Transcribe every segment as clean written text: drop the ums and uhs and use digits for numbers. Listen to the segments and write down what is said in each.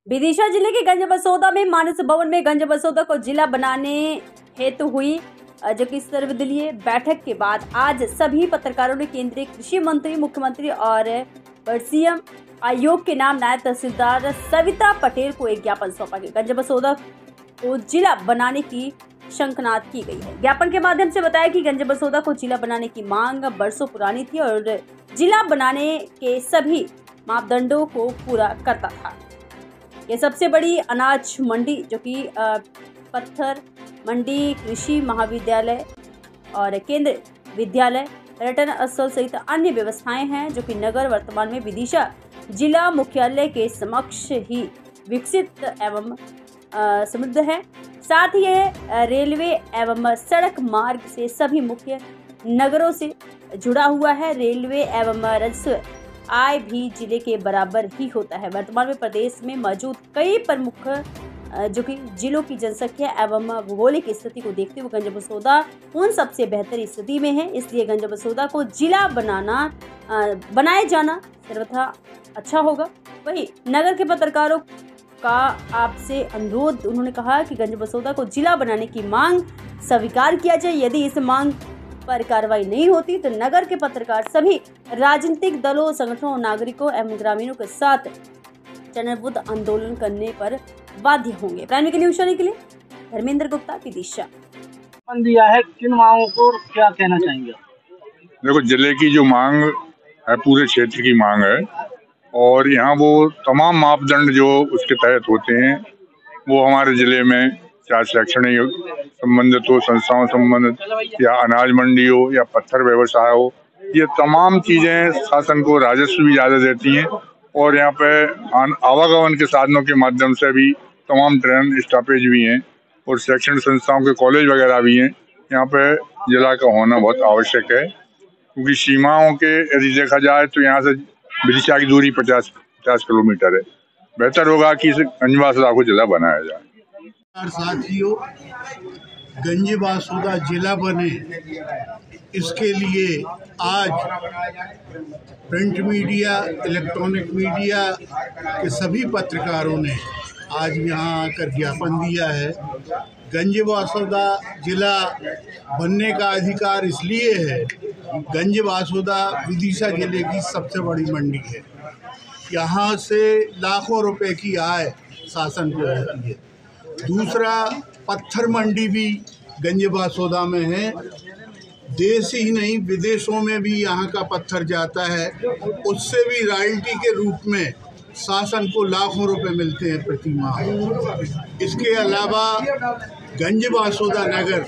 विदिशा जिले के गंज बसोदा में मानस भवन में गंज बसोदा को जिला बनाने हेतु हुई जो कि सर्वदलीय बैठक के बाद आज सभी पत्रकारों ने केंद्रीय कृषि मंत्री, मुख्यमंत्री और सीएम आयोग के नाम नायब तहसीलदार सविता पटेल को एक ज्ञापन सौंपा गया। गंज बसोदा को जिला बनाने की शंखनाद की गई है। ज्ञापन के माध्यम से बताया कि गंज बसोदा को जिला बनाने की मांग बरसों पुरानी थी और जिला बनाने के सभी मापदंडों को पूरा करता था। ये सबसे बड़ी अनाज मंडी जो कि पत्थर मंडी, कृषि महाविद्यालय और केंद्र विद्यालय, पर्यटन स्थल सहित अन्य व्यवस्थाएं हैं जो कि नगर वर्तमान में विदिशा जिला मुख्यालय के समक्ष ही विकसित एवं समृद्ध है। साथ ही यह रेलवे एवं सड़क मार्ग से सभी मुख्य नगरों से जुड़ा हुआ है। रेलवे एवं राजस्व आय भी जिले के बराबर ही होता है। वर्तमान में प्रदेश में मौजूद कई प्रमुख जो कि जिलों की जनसंख्या एवं भौगोलिक स्थिति को देखते हुए गंज बसोदा उन सबसे बेहतर स्थिति में है। इसलिए गंज बसोदा को जिला बनाए जाना सर्वथा अच्छा होगा। वहीं नगर के पत्रकारों का आपसे अनुरोध, उन्होंने कहा कि गंज बसोदा को जिला बनाने की मांग स्वीकार किया जाए। यदि इस मांग पर कार्रवाई नहीं होती तो नगर के पत्रकार सभी राजनीतिक दलों, संगठनों, नागरिकों एवं ग्रामीणों के साथ चरणबद्ध आंदोलन करने पर बाध्य होंगे। प्राइम के न्यूज़ के लिए धर्मेंद्र गुप्ता, विदिशा। दिया है, किन मांगों को क्या कहना चाहेंगे? देखो, जिले की जो मांग है पूरे क्षेत्र की मांग है और यहाँ वो तमाम मापदंड जो उसके तहत होते हैं वो हमारे जिले में, चाहे शैक्षणिक संबंधित हो, संस्थाओं संबंधित या अनाज मंडी हो या पत्थर व्यवसाय हो, ये तमाम चीजें शासन को राजस्व भी ज्यादा देती हैं और यहाँ पे आवागमन के साधनों के माध्यम से भी तमाम ट्रेन स्टॉपेज भी हैं और शैक्षणिक संस्थाओं के कॉलेज वगैरह भी हैं। यहाँ पे जिला का होना बहुत आवश्यक है क्योंकि सीमाओं के यदि देखा जाए तो यहाँ से विदिशा की दूरी 50 किलोमीटर है। बेहतर होगा कि इस गंज बसोदा को जिला बनाया जाए। साथियों, गंज बसोदा जिला बने, इसके लिए आज प्रिंट मीडिया, इलेक्ट्रॉनिक मीडिया के सभी पत्रकारों ने आज यहाँ आकर ज्ञापन दिया है। गंज बसोदा जिला बनने का अधिकार इसलिए है, गंज बसोदा विदिशा जिले की सबसे बड़ी मंडी है। यहाँ से लाखों रुपए की आय शासन को होती है। दूसरा, पत्थर मंडी भी गंज बसोदा में है। देश ही नहीं, विदेशों में भी यहाँ का पत्थर जाता है, उससे भी रॉयल्टी के रूप में शासन को लाखों रुपए मिलते हैं प्रति माह। इसके अलावा गंज बसोदा नगर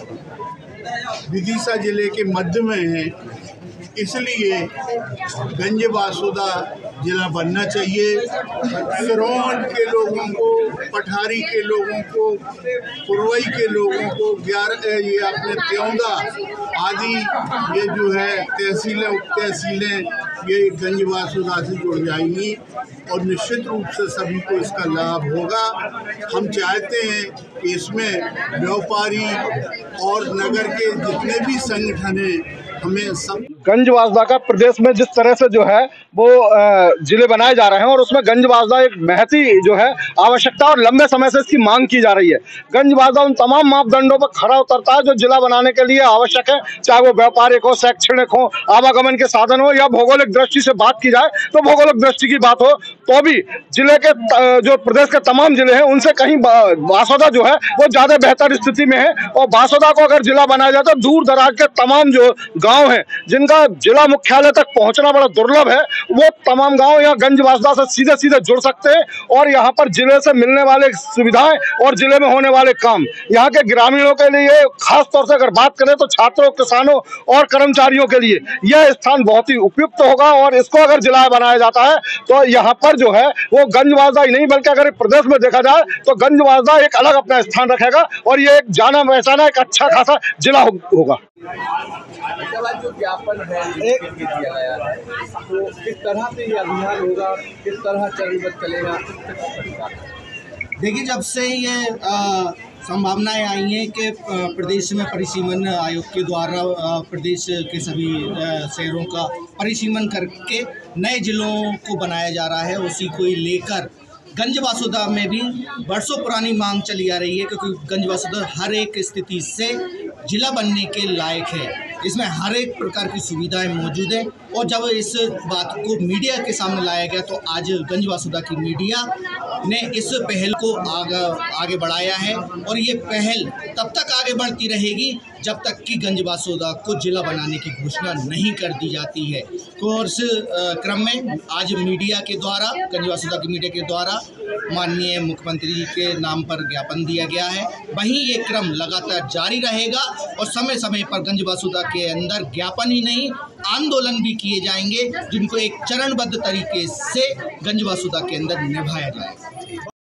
विदिशा जिले के मध्य में है, इसलिए गंज बसोदा जिला बनना चाहिए। सिरोंज के लोगों को, पठारी के लोगों को, पुरवई के लोगों को, ये अपने त्योंदा आदि ये जो है तहसीलें, उप तहसीलें, ये गंज बसोदा से जुड़ जाएंगी और निश्चित रूप से सभी को इसका लाभ होगा। हम चाहते हैं कि इसमें व्यापारी और नगर के जितने भी संगठन हैं, हमें सब गंज बसोदा का प्रदेश में जिस तरह से जो है वो जिले बनाए जा रहे हैं और उसमें गंज बसोदा एक महती जो है आवश्यकता और लंबे समय से इसकी मांग की जा रही है। गंज बसोदा उन तमाम मापदंडों पर खरा उतरता है जो जिला बनाने के लिए आवश्यक है, चाहे वो व्यापारिक हो, शैक्षणिक हो, आवागमन के साधन हो या भौगोलिक दृष्टि से बात की जाए तो भौगोलिक दृष्टि की बात हो तो भी जिले के जो प्रदेश के तमाम जिले हैं उनसे कहीं बसोदा जो है वो ज्यादा बेहतर स्थिति में है। और बसोदा को अगर जिला बनाया जाए तो दूर दराज के तमाम जो गाँव हैं जिनका जिला मुख्यालय तक पहुंचना बड़ा दुर्लभ है, वो तमाम गांव यहाँ गंज बसोदा से सीधे जुड़ सकते हैं और यहाँ पर जिले से मिलने वाले सुविधाएं और जिले में होने वाले काम यहाँ के ग्रामीणों के लिए, खास तौर से अगर बात करें तो छात्रों, किसानों और कर्मचारियों के लिए यह स्थान बहुत ही उपयुक्त होगा। और इसको अगर जिला बनाया जाता है तो यहाँ पर जो है वो गंज बसोदा ही नहीं बल्कि अगर प्रदेश में देखा जाए तो गंज बसोदा एक अलग अपना स्थान रखेगा और ये एक जाना पहचाना एक अच्छा खासा जिला होगा। जो ज्ञापन है दिया गया है, तो किस तरह से ये अभियान होगा, किस तरह चरणबद्ध चलेगा? देखिए, जब से ये संभावनाएं आई हैं कि प्रदेश में परिसीमन आयोग के द्वारा प्रदेश के सभी शहरों का परिसीमन करके नए जिलों को बनाया जा रहा है, उसी को लेकर गंजवासुदा में भी बरसों पुरानी मांग चली आ रही है, क्योंकि गंजवासुदा हर एक स्थिति से जिला बनने के लायक है। इसमें हर एक प्रकार की सुविधाएं मौजूद है, और जब इस बात को मीडिया के सामने लाया गया तो आज गंजवासुदा की मीडिया ने इस पहल को आगे बढ़ाया है, और ये पहल तब तक आगे बढ़ती रहेगी जब तक कि गंजवासुदा को जिला बनाने की घोषणा नहीं कर दी जाती है। तो इस क्रम में आज मीडिया के द्वारा, गंजवासुदा की मीडिया के द्वारा माननीय मुख्यमंत्री जी के नाम पर ज्ञापन दिया गया है। वहीं ये क्रम लगातार जारी रहेगा, और समय समय पर गंजवासुदा के अंदर ज्ञापन ही नहीं, आंदोलन भी किए जाएंगे, जिनको एक चरणबद्ध तरीके से गंजवासुदा के अंदर निभाया जाएगा।